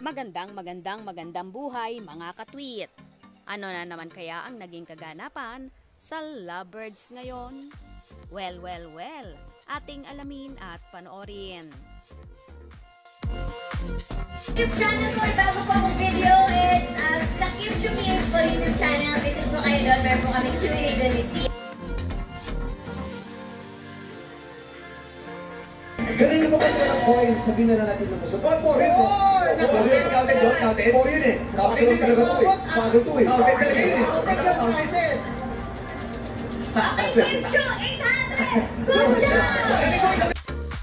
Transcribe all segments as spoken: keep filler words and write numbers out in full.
Magandang magandang magandang buhay mga katwit! Ano na naman kaya ang naging kaganapan sa Lovebirds ngayon? Well, well, well, ating alamin at panoorin. YouTube channel ko, bago po akong video, it's um, sa KIMXI po YouTube channel. Visit po kayo doon, meron po kami Q and A doon ni Xian. Ganun naman kayo ng coin, sabihin na lang natin ng muso. Oh, po rin! Counted, counted, doon, counted. Po yun eh. Counted talaga to eh. Sago to eh. Counted talaga yun eh. Counted. Okay, KIMXI eight hundred! Good job!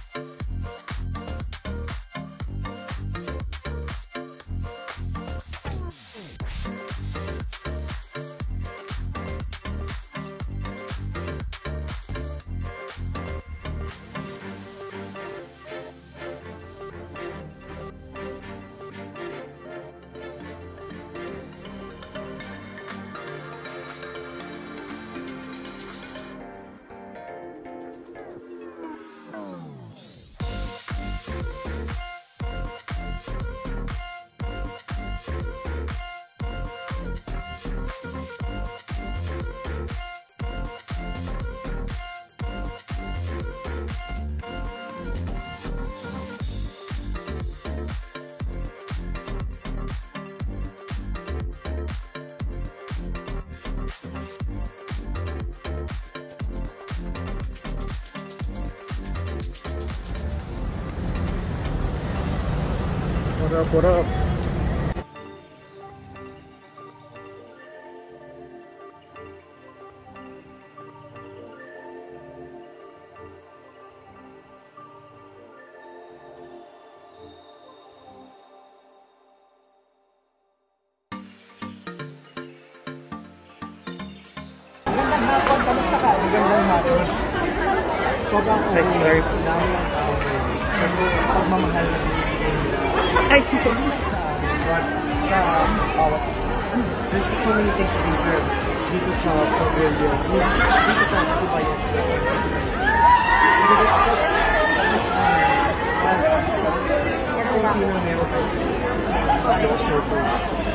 Pura-pura. Magandang hapon, kamusta ka? Magandang hapon. Sobrang overwhelmed ng sa pagmamahal na binibigay nila ay sa sa bawat isa. There's so many things to be served dito sa pavilion, dito sa Dubai Expo. Because it's such a big honor as Filipino Americans to showcase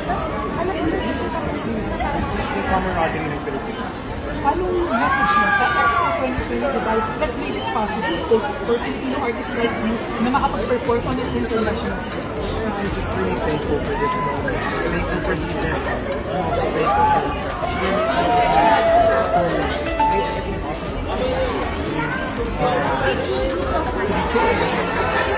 yung camaraderie ng Pilipinas. Anong message mo sa Expo twenty twenty Dubai that made it possible for, for Filipino artists like you na makapag-perform on an international stage? I'm just really thankful for this moment. Thankful for the event. I'm also thankful for Xian Lovebirds for making everything possible. Uh, to be chosen as one of the best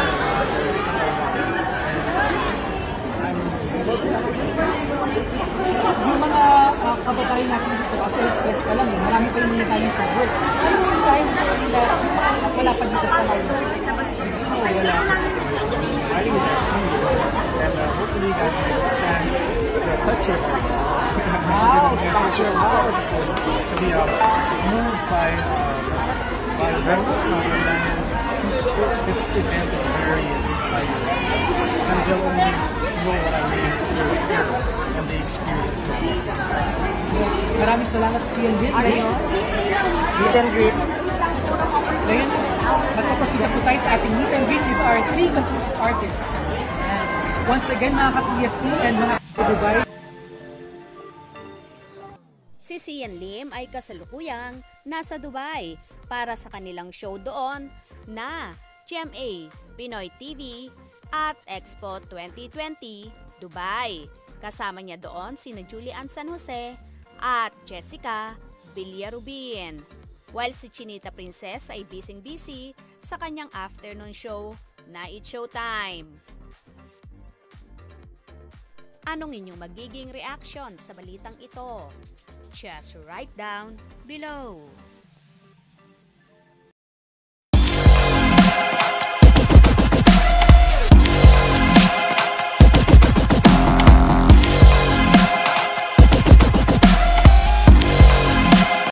yung mga uh, kababayan natin dito kasi stress ka lang eh. Marami pa yung tayo sa work. Ano yung mensahe mo sa kanila at wala pa dito sa Hawaii? Oh, wala. I think that's humble. And uh, hopefully you guys get a chance to touch your hearts. Wow! Touch your hearts, of course. To be uh, moved by uh, by Rebel and this event is very inspiring. And they'll only know what I mean through here and the experience. Maraming salamat sa Xian Lovebirds. Meet and greet. Ngayon, magpapasigap po tayo sa ating meet and greet with our three conclusive artists. Once again, mga ka-T F T and mga ka-Dubai. Si Xian Lim ay kasalukuyang nasa Dubai para sa kanilang show doon na K I M X I Pinoy T V at Expo twenty twenty Dubai. Kasama niya doon sina Julian San Jose at Jessica Villarubin. While si Chinita Princess ay busy-busy sa kanyang afternoon show na It's Showtime. Anong inyong magiging reaction sa balitang ito? Just write down below.